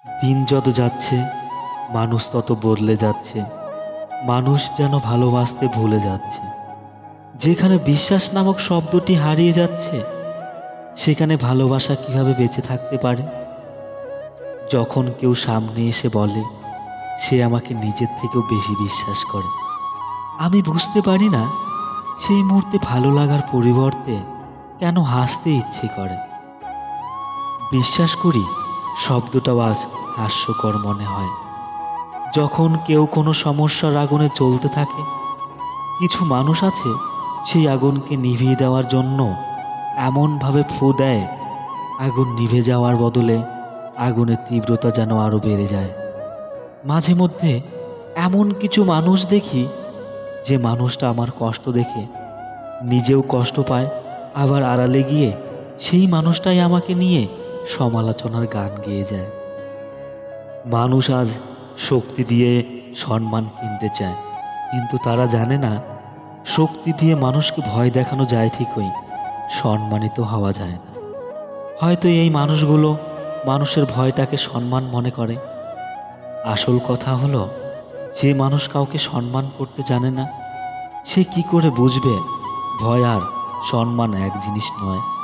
দিন যত যাচ্ছে মানুষ তত বদলে যাচ্ছে। মানুষ যেন ভালোবাসতে ভুলে যাচ্ছে। যেখানে বিশ্বাস নামক শব্দটি হারিয়ে যাচ্ছে, সেখানে ভালোবাসা কিভাবে বেঁচে থাকতে পারে? যখন কেউ সামনে এসে বলে সে আমাকে নিজের থেকেও বেশি বিশ্বাস করে, আমি বুঝতে পারি না সেই মুহূর্তে ভালো লাগার পরিবর্তে কেন হাসতে ইচ্ছে করে। বিশ্বাস করি শব্দটাও আজ হাস্যকর মনে হয়। যখন কেউ কোনো সমস্যার আগুনে জ্বলতে থাকে, কিছু মানুষ আছে সেই আগুনকে নিভিয়ে দেওয়ার জন্য এমনভাবে ফু দেয়, আগুন নিভে যাওয়ার বদলে আগুনের তীব্রতা যেন আরও বেড়ে যায়। মাঝে মধ্যে এমন কিছু মানুষ দেখি, যে মানুষটা আমার কষ্ট দেখে নিজেও কষ্ট পায়, আবার আড়ালে গিয়ে সেই মানুষটাই আমাকে নিয়ে সমালোচনার গান গেয়ে যায়। মানুষ আজ শক্তি দিয়ে সম্মান কিনতে চায়, কিন্তু তারা জানে না শক্তি দিয়ে মানুষকে ভয় দেখানো যায় ঠিকই, সম্মানিত হওয়া যায় না। হয়তো এই মানুষগুলো মানুষের ভয়টাকে সম্মান মনে করে। আসল কথা হলো, যে মানুষ কাউকে সম্মান করতে জানে না, সে কি করে বুঝবে ভয় আর সম্মান এক জিনিস নয়।